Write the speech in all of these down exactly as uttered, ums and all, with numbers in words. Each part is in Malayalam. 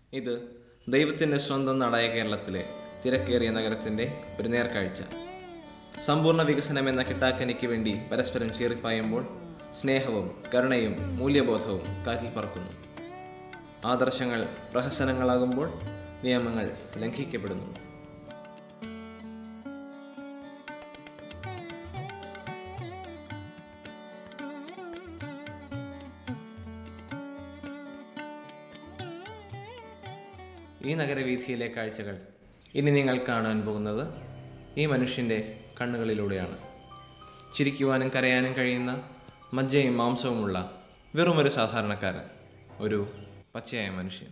ഇത് ദൈവത്തിൻ്റെ സ്വന്തം നാടായ കേരളത്തിലെ തിരക്കേറിയ നഗരത്തിൻ്റെ ഒരു നേർക്കാഴ്ച. സമ്പൂർണ്ണ വികസനം എന്ന കിട്ടാക്കനിക്ക് വേണ്ടി പരസ്പരം ചീറിപ്പായുമ്പോൾ സ്നേഹവും കരുണയും മൂല്യബോധവും കാറ്റിൽ പറക്കുന്നു. ആദർശങ്ങൾ പ്രഹസനങ്ങളാകുമ്പോൾ നിയമങ്ങൾ ലംഘിക്കപ്പെടുന്നു. ഈ നഗരവീഥിയിലെ കാഴ്ചകൾ ഇനി നിങ്ങൾ കാണാൻ പോകുന്നത് ഈ മനുഷ്യൻ്റെ കണ്ണുകളിലൂടെയാണ്. ചിരിക്കുവാനും കരയാനും കഴിയുന്ന മജ്ജയും മാംസവുമുള്ള വെറുമൊരു സാധാരണക്കാരൻ, ഒരു പച്ചയായ മനുഷ്യൻ.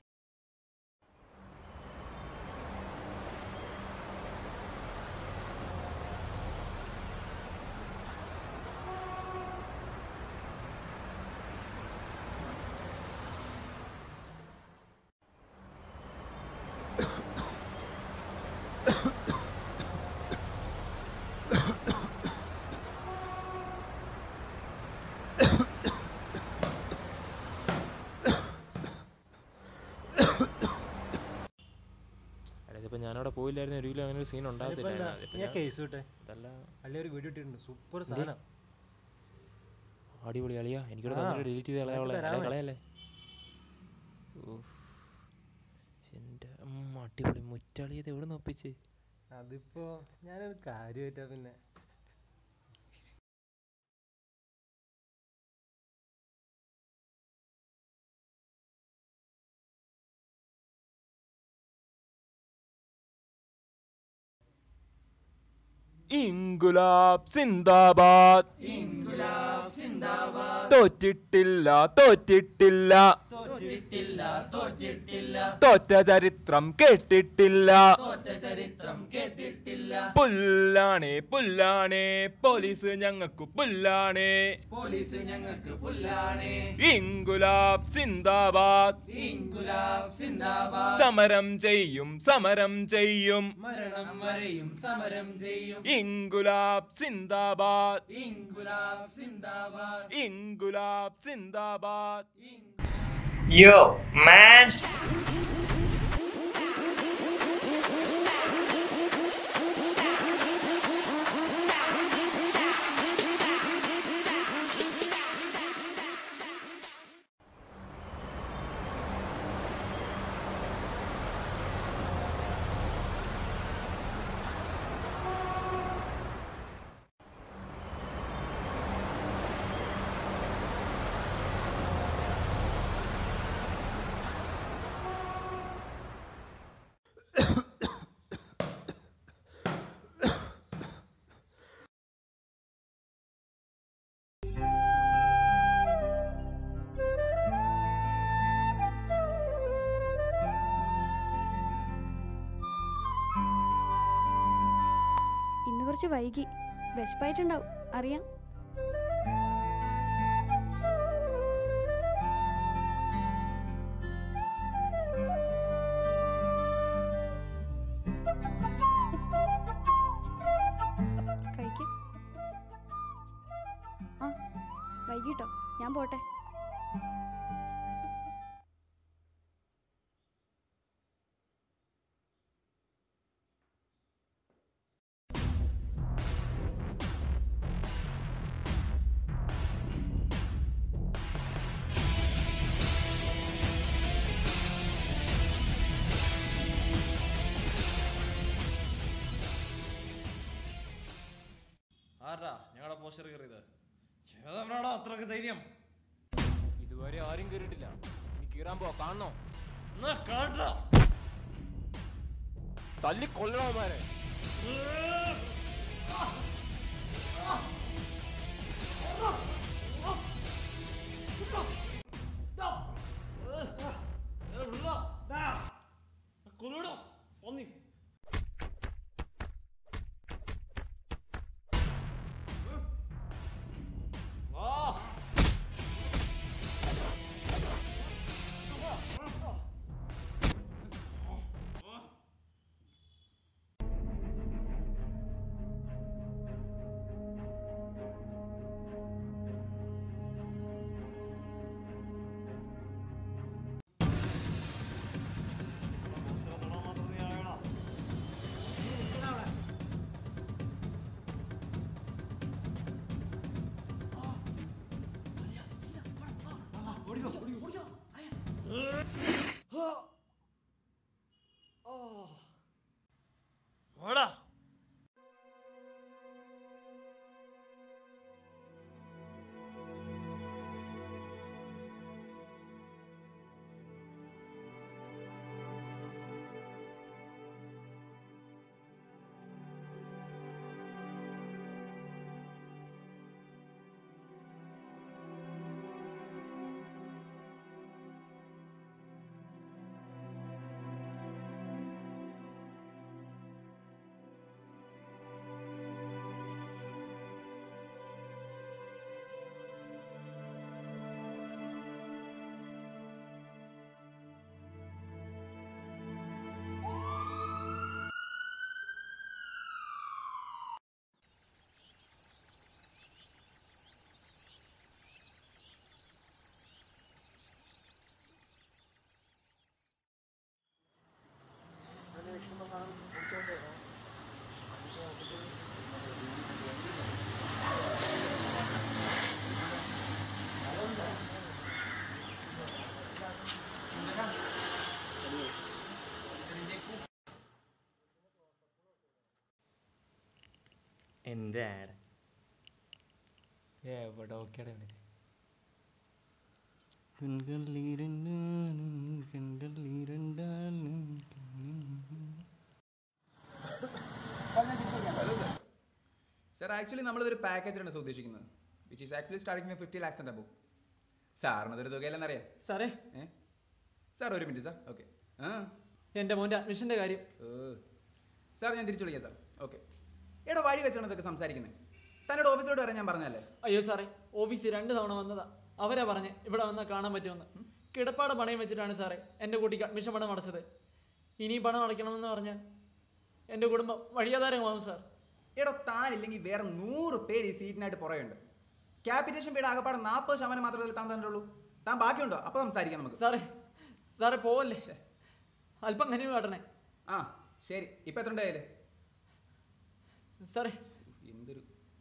ഇതിപ്പോ ഞാനവിടെ പോയില്ലായിരുന്നു, ഒരിക്കലും അങ്ങനെ ഒരു സീൻ ഉണ്ടാകത്തില്ല. അടിപൊളി അളിയാ, എനിക്കോട് ഡിലീറ്റ് ചെയ്ത് കളയല്ലേ. എന്റെ അടിപൊളി മുറ്റളിയത് എവിടെ നിന്ന് ഒപ്പിച്ച്? അതിപ്പോ ഞാനൊരു കാര്യമായിട്ടാ. പിന്നെ ഇൻകുലാബ് സിന്ദാബാദ്, ഇൻകുലാബ് സിന്ദാബാദ്, തോറ്റിട്ടില്ല തോറ്റിട്ടില്ല തോറ്റിട്ടില്ല തോറ്റിട്ടില്ല, തോറ്റ ചരിത്രം കേട്ടിട്ടില്ല, തോറ്റ ചരിത്രം കേട്ടിട്ടില്ല. പുല്ലാണേ പുല്ലാണേ പോലീസ് ഞങ്ങൾക്ക് പുല്ലാണേ, പോലീസ് ഞങ്ങൾക്ക് പുല്ലാണേ. ഇൻകുലാബ് സിന്ദാബാദ്, ഇൻകുലാബ് സിന്ദാബാദ്, സമരം ചെയ്യും സമരം ചെയ്യും, മരണം വരെയും സമരം ചെയ്യും. ഇൻകുലാബ് സിന്ദാബാദ്, ഇൻകുലാബ് സിന്ദാബാദ്, ഇൻകുലാബ് സിന്ദാബാദ്. Yo, man! ഇന്ന് കുറച്ച് വൈകി, വിശപ്പായിട്ടുണ്ടാവും, അറിയാം. കഴിക്ക്. ആ വൈകിട്ടോ, ഞാൻ പോട്ടെ. ആരാ ഞങ്ങളുടെ പോസ്റ്റർ കയറിയത്? ഏതവനാടാ അത്രക്ക് ധൈര്യം? ഇതുവരെ ആരും കയറിയിട്ടില്ല, നീ കീറാൻ പോ. കാണണോ? തല്ലി കൊല്ലണോമാരെ. ഓടാ. എന്താണ് എവിടെ ഓക്കെയാണ് സർ ആക്ച്വലി നമ്മളിതൊരു പാക്കേജാണ് സർ ഉദ്ദേശിക്കുന്നത് which is actually starting fifty lakhs and above. സാറിനതൊരു തുകയല്ലെന്നറിയാം സാറേ. ഏ സാർ ഒരു മിനിറ്റ് സാർ. ഓക്കെ. ആ എൻ്റെ മോൻ്റെ അഡ്മിഷൻ്റെ കാര്യം. ഓ സാർ ഞാൻ തിരിച്ചു വിളിക്കാം സാർ. ഓക്കെ. എടോ വഴി വെച്ചാണ് ഇതൊക്കെ സംസാരിക്കുന്നത്. തന്നോട് ഓഫീസിലോട്ട് വരാൻ ഞാൻ പറഞ്ഞല്ലേ. അയ്യോ സാറേ, ഓഫീസിൽ രണ്ട് തവണ വന്നതാ. അവരാ പറഞ്ഞ് ഇവിടെ വന്നാൽ കാണാൻ പറ്റുമെന്ന്. കിടപ്പാട് പണയം വെച്ചിട്ടാണ് സാറേ എൻ്റെ കുട്ടിക്ക് അഡ്മിഷൻ പണം അടച്ചത്. ഇനിയും പണം അടയ്ക്കണമെന്ന് പറഞ്ഞാൽ എൻ്റെ കുടുംബം വഴിയാധാരമാവും സാർ. എടോ താനില്ലെങ്കിൽ വേറെ നൂറ് പേര് ഈ സീറ്റിനായിട്ട് പുറയുണ്ട്. ക്യാപിറ്റേഷൻ പേര് ആകപ്പാടെ നാൽപ്പത് ശതമാനം മാത്രമേ താൻ തന്നുള്ളൂ. താൻ ബാക്കിയുണ്ടോ? അപ്പോൾ സംസാരിക്കാം നമുക്ക്. സാറേ സാറേ പോവല്ലേ, അല്പം കനിവ് കാട്ടണേ. ആ ശരി. ഇപ്പം എത്ര ഉണ്ടായാലേ സാറേ? എന്തൊരു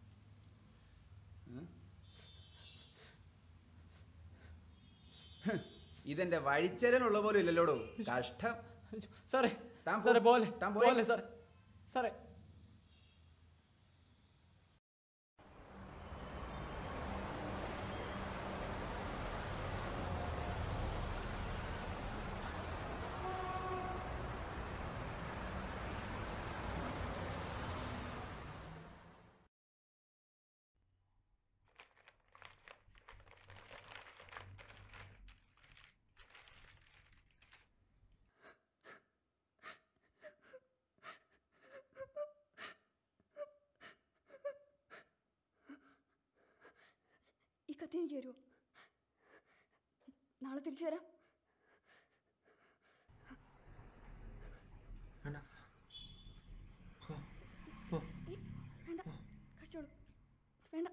ഇതെന്റെ വഴിച്ചേരനുള്ള പോലും ഇല്ലല്ലോടോ. കഷ്ടം. സാറേ സാറേ പോലെ പോലെ സാറേ സാറേ ഈ കത്തി എനിക്ക് വരുമോ? നാളെ തിരിച്ചു തരാം. വേണ്ട, കഴിച്ചോളൂ. വേണ്ട.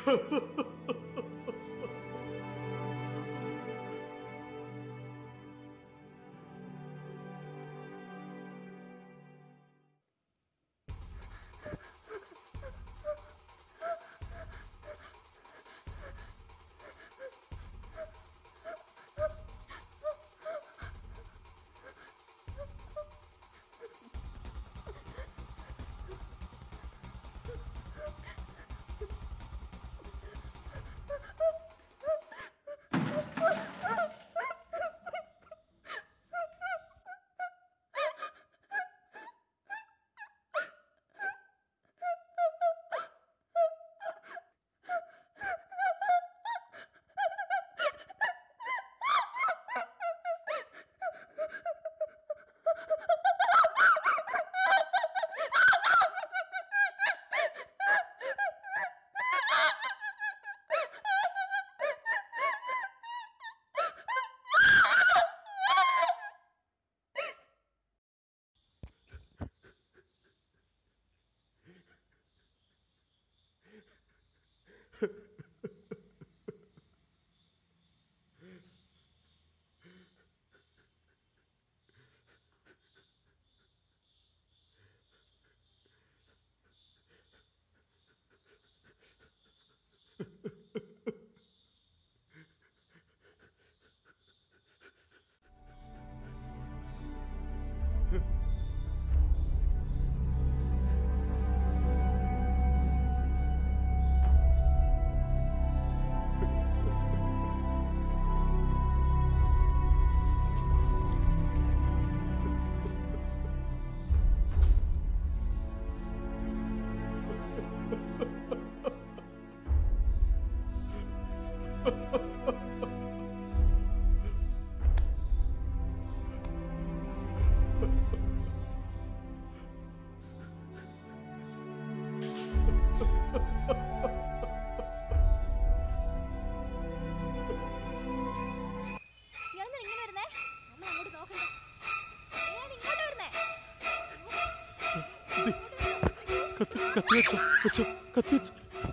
കത്തി വെച്ചോ വെച്ചോ കത്തി വെച്ചോ.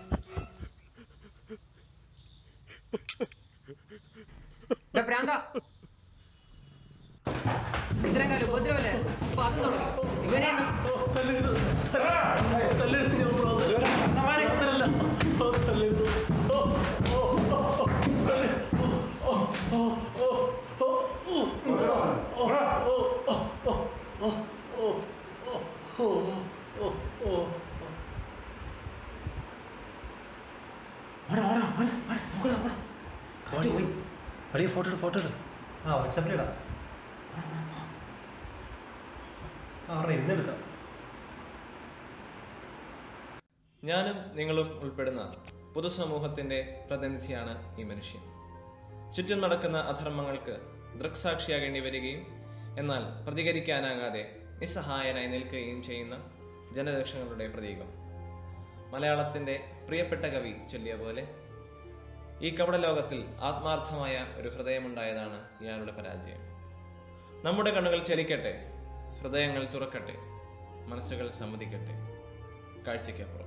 ഇത്രയും കാലം ഉപദ്രവല്ലേ അപ്പൊ അതും തുടങ്ങി ഇവനെ ഫോട്ടോ ഫോട്ടോ ആ വാട്സാപ്പിലിടാം. ഇരുന്നെടുക്കാം. ഞാനും നിങ്ങളും ഉൾപ്പെടുന്ന പൊതുസമൂഹത്തിന്റെ പ്രതിനിധിയാണ് ഈ മനുഷ്യൻ. ചുറ്റും നടക്കുന്ന അധർമ്മങ്ങൾക്ക് ദൃക്സാക്ഷിയാകേണ്ടി വരികയും എന്നാൽ പ്രതികരിക്കാനാകാതെ നിസ്സഹായനായി നിൽക്കുകയും ചെയ്യുന്ന ജനലക്ഷങ്ങളുടെ പ്രതീകം. മലയാളത്തിന്റെ പ്രിയപ്പെട്ട കവി ചൊല്ലിയ പോലെ ഈ കപട ലോകത്തിൽ ആത്മാർത്ഥമായ ഒരു ഹൃദയമുണ്ടായതാണ് ഇയാളുടെ പരാജയം. നമ്മുടെ കണ്ണുകൾ ചലിക്കട്ടെ, ഹൃദയങ്ങൾ തുറക്കട്ടെ, മനസ്സുകൾ സമ്മതിക്കട്ടെ. കാഴ്ചയ്ക്കപ്പുറം.